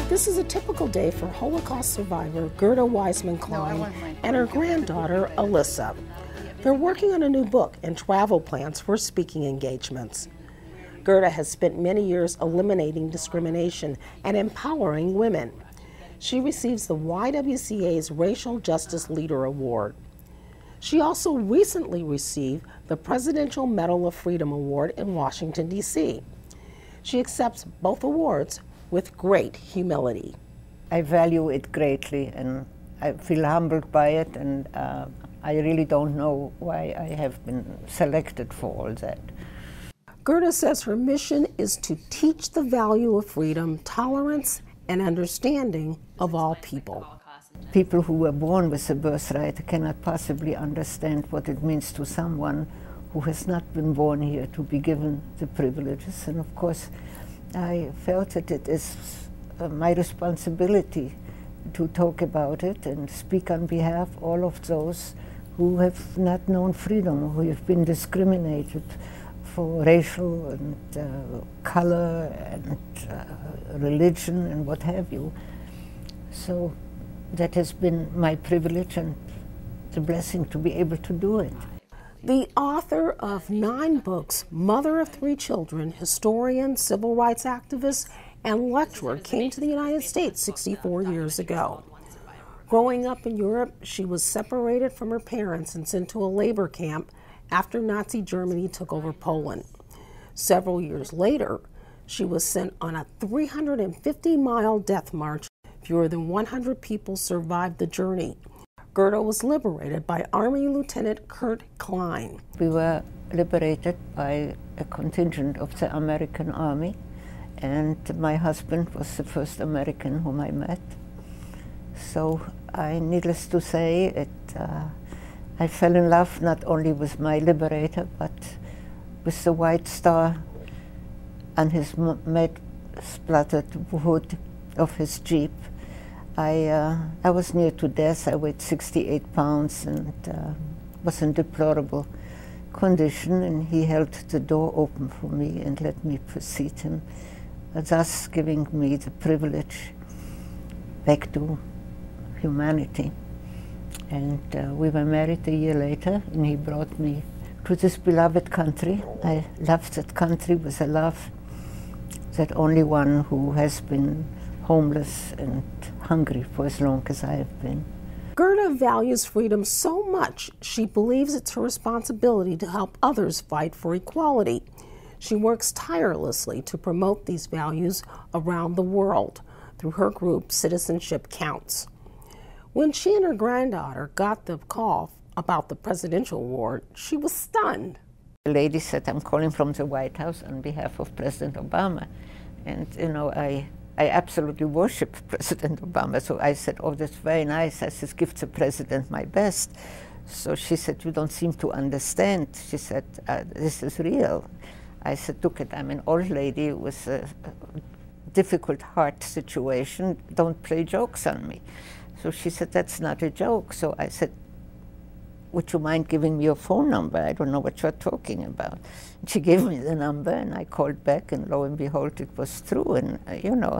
This is a typical day for Holocaust survivor Gerda Weissman Klein and her granddaughter Alyssa. They're working on a new book and travel plans for speaking engagements. Gerda has spent many years eliminating discrimination and empowering women. She receives the YWCA's Racial Justice Leader Award. She also recently received the Presidential Medal of Freedom Award in Washington, D.C. She accepts both awards with great humility. I value it greatly and I feel humbled by it, and I really don't know why I have been selected for all that. Gerda says her mission is to teach the value of freedom, tolerance, and understanding of all people. People who were born with a birthright cannot possibly understand what it means to someone who has not been born here to be given the privileges. And of course, I felt that it is my responsibility to talk about it and speak on behalf of all of those who have not known freedom, who have been discriminated for racial and color and religion and what have you. So that has been my privilege and the blessing to be able to do it. The author of 9 books, mother of 3 children, historian, civil rights activist, and lecturer, came to the United States 64 years ago. Growing up in Europe, she was separated from her parents and sent to a labor camp after Nazi Germany took over Poland. Several years later, she was sent on a 350-mile death march. Fewer than 100 people survived the journey. Gerda was liberated by Army Lieutenant Kurt Klein. We were liberated by a contingent of the American Army, and my husband was the first American whom I met. So needless to say, I fell in love not only with my liberator, but with the white star on his mud-splattered hood of his Jeep. I was near to death. I weighed 68 pounds and was in deplorable condition, and he held the door open for me and let me precede him, thus giving me the privilege back to humanity. And we were married a year later, and he brought me to this beloved country. I loved that country with a love that only one who has been homeless and hungry for as long as I have been. Gerda values freedom so much, she believes it's her responsibility to help others fight for equality. She works tirelessly to promote these values around the world through her group Citizenship Counts. When she and her granddaughter got the call about the Presidential Award, she was stunned. The lady said, "I'm calling from the White House on behalf of President Obama." And you know, I absolutely worship President Obama, so I said, "Oh, that's very nice." I said, "Give the president my best." So she said, "You don't seem to understand." She said, "This is real." I said, "Look, I'm an old lady with a difficult heart situation. Don't play jokes on me." So she said, "That's not a joke." So I said, "Would you mind giving me your phone number? I don't know what you're talking about." And she gave me the number, and I called back, and lo and behold, it was true. And you know,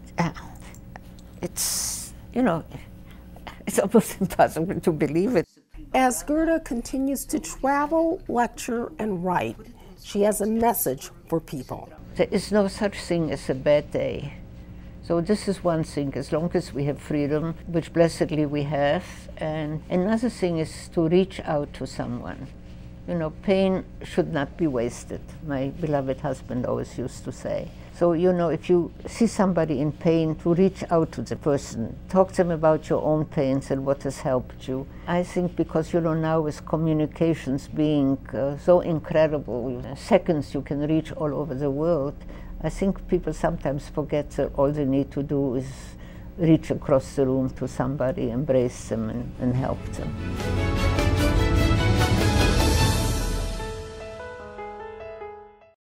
it's almost impossible to believe it. As Gerda continues to travel, lecture, and write, she has a message for people. There is no such thing as a bad day. So this is one thing, as long as we have freedom, which blessedly we have. And another thing is to reach out to someone. You know, pain should not be wasted, my beloved husband always used to say. So, you know, if you see somebody in pain, to reach out to the person, talk to them about your own pains and what has helped you. I think because, you know, now with communications being so incredible, seconds you can reach all over the world, I think people sometimes forget that all they need to do is reach across the room to somebody, embrace them, and help them.